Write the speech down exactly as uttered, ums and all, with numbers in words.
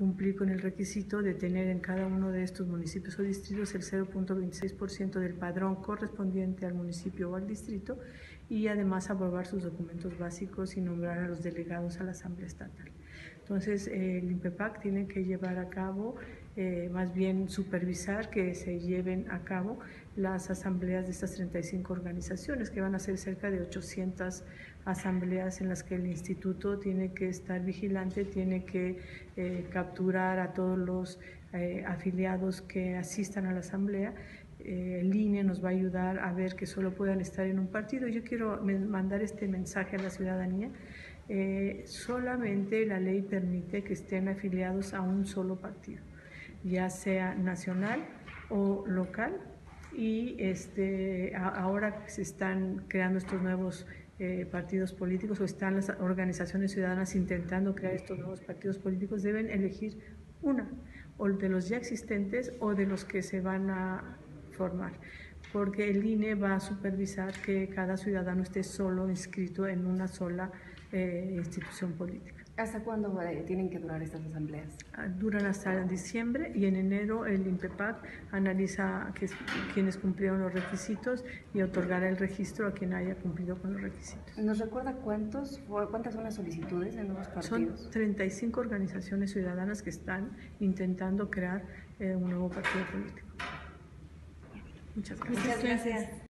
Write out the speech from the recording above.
cumplir con el requisito de tener en cada uno de estos municipios o distritos el cero punto veintiséis por ciento del padrón correspondiente al municipio o al distrito, y además aprobar sus documentos básicos y nombrar a los delegados a la Asamblea Estatal. Entonces, eh, el INPEPAC tiene que llevar a cabo, eh, más bien supervisar que se lleven a cabo las asambleas de estas treinta y cinco organizaciones, que van a ser cerca de ochocientas asambleas en las que el instituto tiene que estar vigilante, tiene que eh, capturar a todos los eh, afiliados que asistan a la asamblea. Eh, el I N E nos va a ayudar a ver que solo puedan estar en un partido. Yo quiero mandar este mensaje a la ciudadanía. Eh, solamente la ley permite que estén afiliados a un solo partido, ya sea nacional o local, y este, a, ahora se están creando estos nuevos eh, partidos políticos, o están las organizaciones ciudadanas intentando crear estos nuevos partidos políticos. Deben elegir una, o de los ya existentes o de los que se van a formar, porque el I N E va a supervisar que cada ciudadano esté solo inscrito en una sola eh, institución política. ¿Hasta cuándo eh, tienen que durar estas asambleas? Duran hasta diciembre, y en enero el INPEPAC analiza que, quienes cumplieron los requisitos y otorgará el registro a quien haya cumplido con los requisitos. ¿Nos recuerda cuántos, cuántas son las solicitudes de nuevos partidos? Son treinta y cinco organizaciones ciudadanas que están intentando crear eh, un nuevo partido político. Muchas gracias. Muchas gracias.